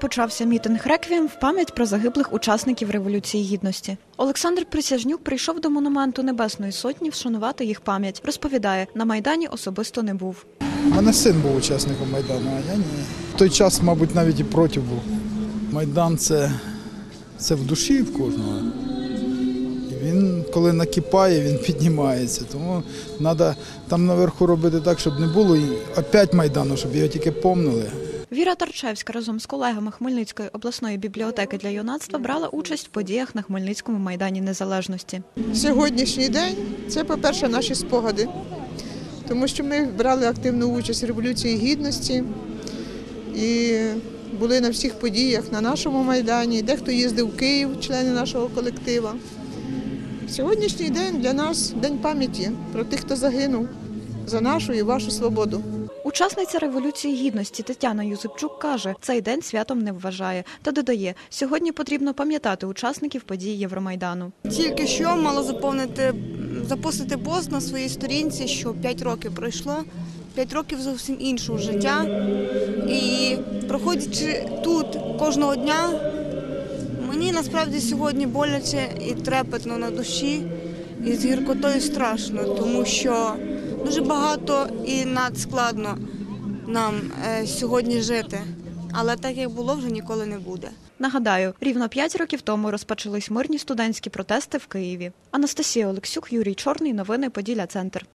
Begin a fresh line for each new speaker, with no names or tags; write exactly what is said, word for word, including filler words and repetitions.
почався мітинг «Реквієм» в пам'ять про загиблих учасників Революції Гідності. Олександр Присяжнюк прийшов до монументу Небесної Сотні вшанувати їх пам'ять. Розповідає, на Майдані особисто не був.
У мене син був учасником Майдану, а я ні. В той час, мабуть, навіть і проти був. Майдан – це, це в душі в кожного. І він, коли накипає, він піднімається. Тому треба там наверху робити так, щоб не було і опять Майдану, щоб його тільки помнили.
Віра Тарчевська разом з колегами Хмельницької обласної бібліотеки для юнацтва брала участь в подіях на Хмельницькому Майдані Незалежності.
Сьогоднішній день – це, по-перше, наші спогади, тому що ми брали активну участь в Революції Гідності і були на всіх подіях на нашому Майдані, дехто їздив в Київ, члени нашого колектива. Сьогоднішній день для нас – день пам'яті про тих, хто загинув за нашу і вашу свободу.
Учасниця Революції Гідності Тетяна Юзепчук каже, цей день святом не вважає. Та додає, сьогодні потрібно пам'ятати учасників подій Євромайдану.
Тільки що мала заповнити, запустити пост на своїй сторінці, що п'ять років пройшло, п'ять років зовсім іншого життя. І проходячи тут кожного дня, мені насправді сьогодні боляче і трепетно на душі, і з гіркотою страшно, тому що дуже багато і надскладно нам е, сьогодні жити, але так, як було, вже ніколи не буде.
Нагадаю, рівно п'ять років тому розпочались мирні студентські протести в Києві. Анастасія Олексюк, Юрій Чорний. Новини Поділля Центр.